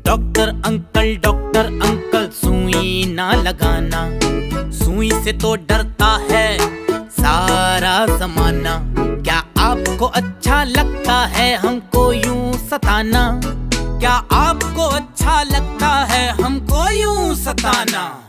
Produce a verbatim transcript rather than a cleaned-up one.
Doctor uncle doctor uncle सुई ना लगाना, सुई से तो डरता है सारा जमाना। क्या आपको अच्छा लगता है हमको यूं सताना? क्या आपको अच्छा लगता है हमको यूं सताना?